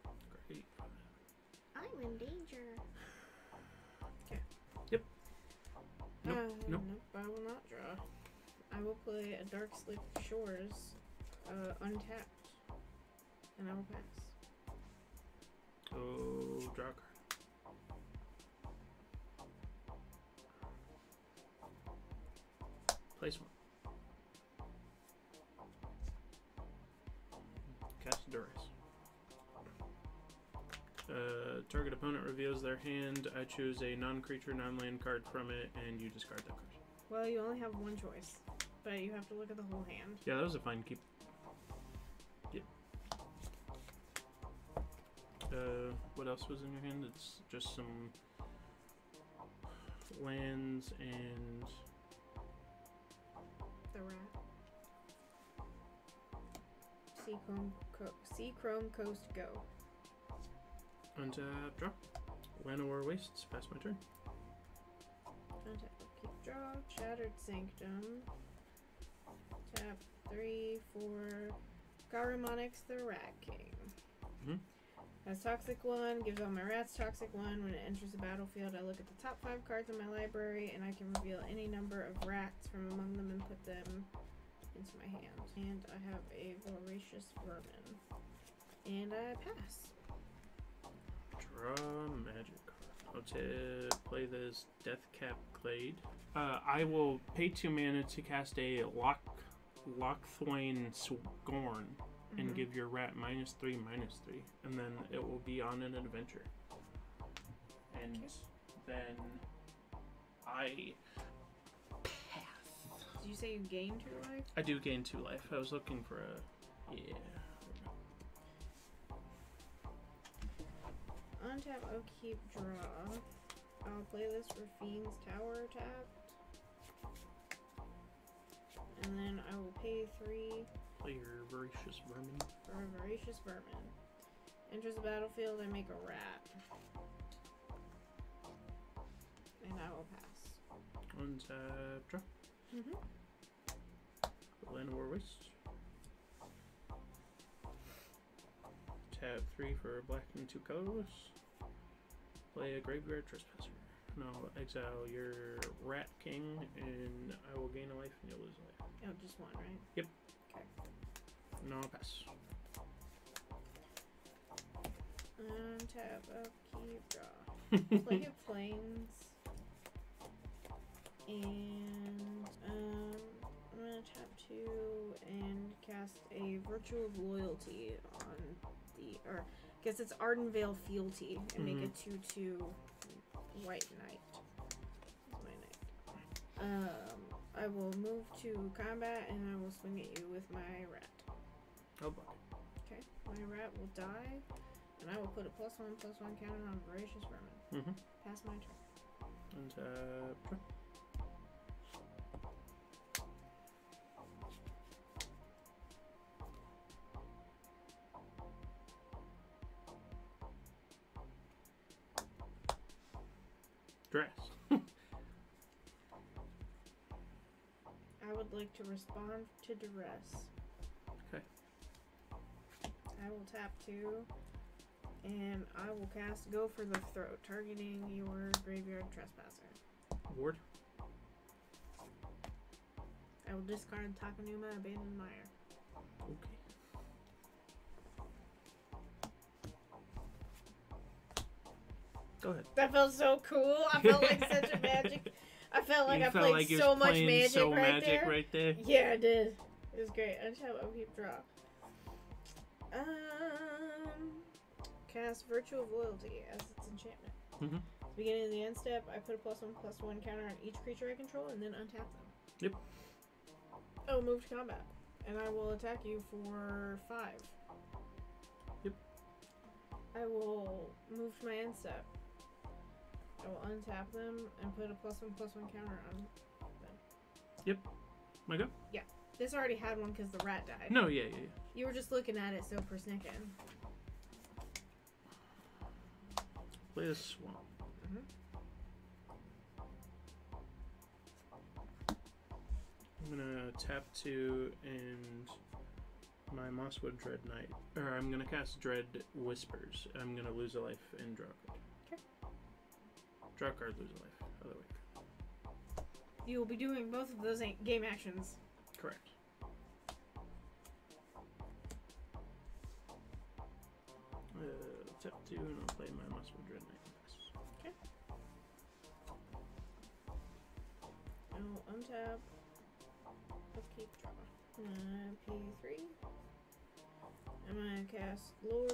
Great. I'm in danger. Okay. Yep. Nope. Nope. Nope, I will not draw. I will play a Dark Sleep Shores, untapped, and I will pass. Oh, draw a card. Place one. Cast Duress. Target opponent reveals their hand. I choose a non-creature, non-land card from it, and you discard that card. Well, you only have one choice, but you have to look at the whole hand. Yeah, that was a fine keep. Yep. What else was in your hand? It's just some lands and The rat. Seachrome Coast Go. untap, draw. Llanowar Wastes. Pass my turn. Untap, keep draw. Shattered Sanctum. Tap 3 for Garumonyx the Rat King. Mhm. Has Toxic 1, gives all my rats Toxic 1. When it enters the battlefield, I look at the top 5 cards in my library and I can reveal any number of rats from among them and put them into my hand. And I have a Voracious Vermin. And I pass. Draw magic card. I'll play this Deathcap Glade. I will pay 2 mana to cast a Lochthwain Scorn and give your rat -3/-3, and then it will be on an adventure. And then I pass. Did you say you gain 2 life? I do gain 2 life. I was looking for a Untap, I'll keep draw. I'll play this for Fiend's Tower tapped. And then I will pay 3 play your Voracious Vermin. for a Voracious Vermin. Enters the battlefield, I make a rat. And I will pass. Untap, draw. Llanowar Waste. Tab 3 for black and 2 colorless. Play a Graveyard Trespasser. No, exile your Rat King, and I will gain a life and you'll lose a life. Oh, just 1, right? Yep. Okay. No, I'll pass. Untap, I'll keep draw. Play a Plains. And I'm gonna tap 2 and cast a Virtue of Loyalty on the, or I guess it's Ardenvale Fealty, and make a 2/2 White Knight. That's my knight. I will move to combat and I will swing at you with my rat. Oh, boy. Okay, my rat will die, and I will put a +1/+1 counter on Voracious Vermin. Pass my turn. Untap, draw. Dress. I would like to respond to Duress. Okay. I will tap 2, and I will cast Go for the Throat, targeting your Graveyard Trespasser. Ward. I will discard Takanuma Abandoned Mire. Okay. Go ahead. That felt so cool. I felt like such a magic. I felt like I played like so much magic, so right, magic there. right there. Yeah, I did. It was great. Untap, I'll keep draw. Cast Virtue of Loyalty as its enchantment. Beginning of the end step, I put a +1/+1 counter on each creature I control and then untap them. Yep. Oh, move to combat. And I will attack you for 5. Yep. I will move to my end step. I will untap them and put a +1/+1 counter on them. Yep. My go? Yeah. This already had one because the rat died. No, yeah. You were just looking at it so persnickety. Play the Swamp. I'm gonna tap 2 and my Mosswood Dread Knight. Or I'm gonna cast Dread Whispers. I'm gonna lose a life and draw a card. Okay. Draw a card, lose a life. Other way. You will be doing both of those game actions. Correct. Tap 2 and I'll play my Mosswood Dread Knight. Okay. I'll untap. Upkeep draw. P3. I'm gonna cast Lord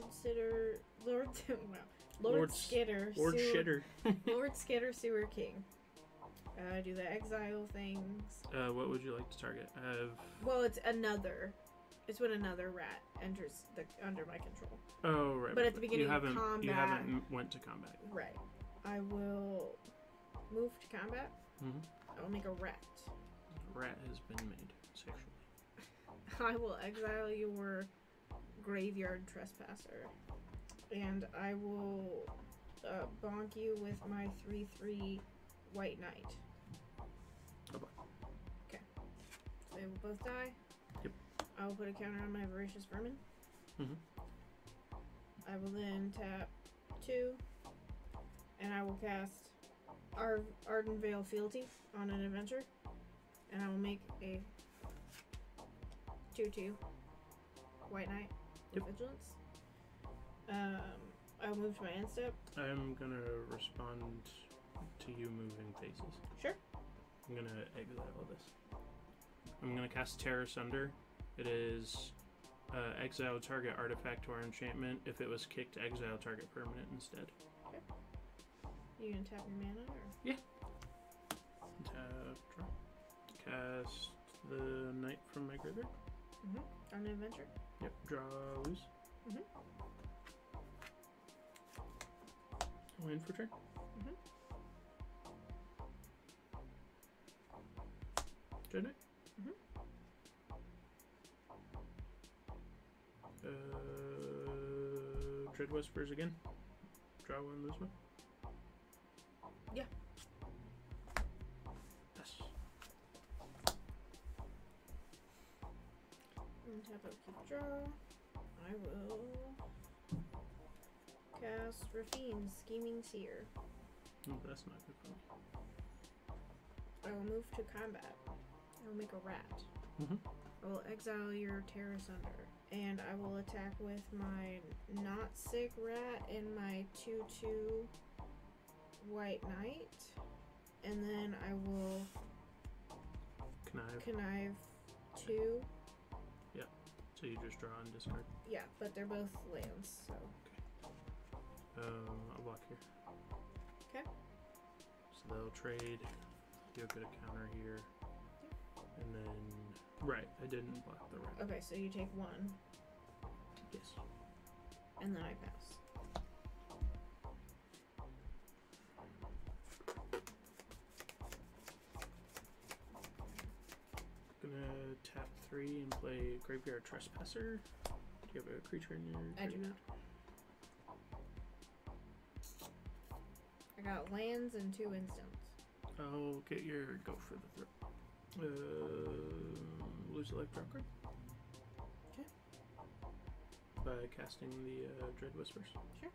Skitter. Lord Shitter. Lord Skitter Sewer King. Do the exile things. What would you like to target? Well, it's another. It's when another rat enters under my control. Oh, right. But at the beginning of combat... You haven't went to combat. Right. I will move to combat. Mm-hmm. I will make a rat. Rat has been made sexually. I will exile your Graveyard Trespasser. And I will bonk you with my 3/3 White Knight. Oh boy. Okay. So they will both die. Yep. I will put a counter on my Voracious Vermin. Mm-hmm. I will then tap 2. And I will cast Ardenvale Fealty on an adventure. And I will make a 2/2 White Knight with Vigilance. I will move to my end step. I'm gonna respond to you moving faces. Sure. I'm gonna exile this. I'm gonna cast Terror Sunder. It is exile target artifact or enchantment. If it was kicked, exile target permanent instead. Okay. You gonna tap your mana or? Yeah. Tap, draw. Cast the Knight from my graveyard. Mm-hmm. On an adventure? Yep. Draw, lose. Mm-hmm. Win for turn. Mm-hmm. Dread Knight. Mm-hmm. Dread Whispers again. Draw one, lose one. Yeah. Yes. Tap upkeep draw. I will cast Rafine's Scheming Seer. Oh, that's not good for me. I will move to combat. I will make a rat. Mm-hmm. I will exile your Terror Sunder. And I will attack with my not sick rat and my 2/2 White Knight. And then I will connive 2. Yeah. So you just draw and discard. Yeah, but they're both lands, so. I'll block here. Okay. So they'll trade. You'll get a counter here. And then... Right, I didn't block the rat. Okay, so you take 1. Yes. And then I pass. Gonna tap 3 and play Graveyard Trespasser. Do you have a creature in your I do not. I got lands and 2 instants. I'll get your go for the throw. Lose a life, draw card. Okay. By casting the Dread Whispers. Sure.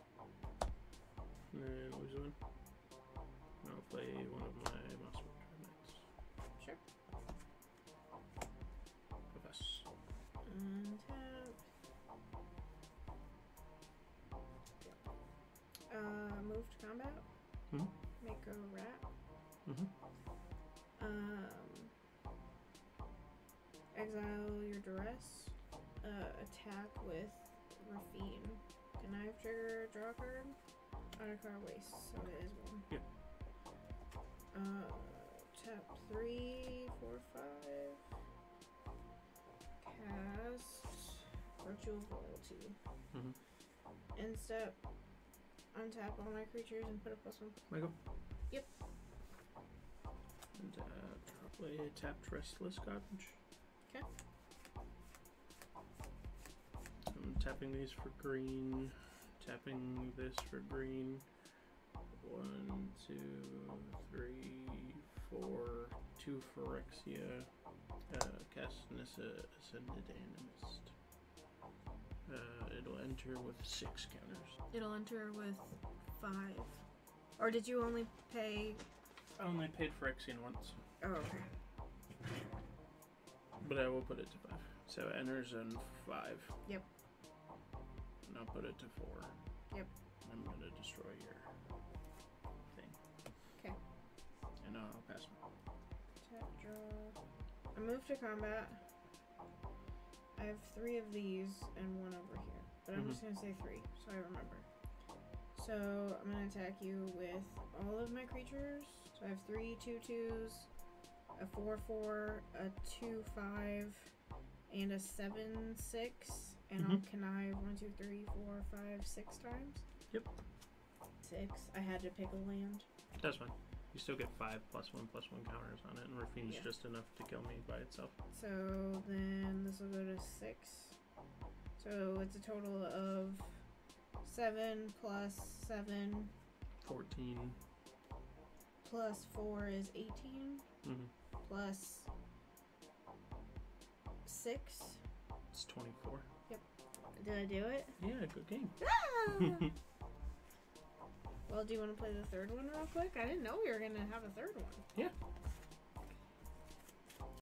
And then lose one. And I'll play one of my Mosswood Dread Knights. Sure. Pass. Untap. Move to combat. Mm-hmm. Make a rat. Mm-hmm. Exile your Duress. Attack with Rafine. Connive trigger, draw a card. On a card waste, so it is 1. Yep. Tap 3, 4, 5. Cast Virtual Loyalty. Mm-hmm. End step. Untap all my creatures and put a +1. Michael? Yep. And play tapped Restless Garbage. Okay. I'm tapping these for green. Tapping this for green. 1, 2, 3, for 2 Phyrexia, cast Ascended Animist. It'll enter with 6 counters. It'll enter with 5. Or did you only pay? I only paid Phyrexian once. Oh, okay. But I will put it to 5. So it enters in 5. Yep. And I'll put it to 4. Yep. I'm gonna destroy your thing. Okay. And I'll pass my. Tap draw. I move to combat. I have 3 of these and 1 over here. But I'm just gonna say 3, so I remember. So I'm gonna attack you with all of my creatures. So I have 3 2/2s, a 4/4, a 2/5, and a 7/6. And I'll connive 1, 2, 3, 4, 5, 6 times. Yep. 6. I had to pick a land. That's fine. You still get 5 +1/+1 counters on it, and Rafine's Yeah. just enough to kill me by itself. So then this will go to 6. So it's a total of 7 plus 7 14. plus 4 is 18. Plus 6. It's 24. Did I do it? Yeah, good game. Ah! Well, do you want to play the third one real quick? I didn't know we were going to have a third one. Yeah.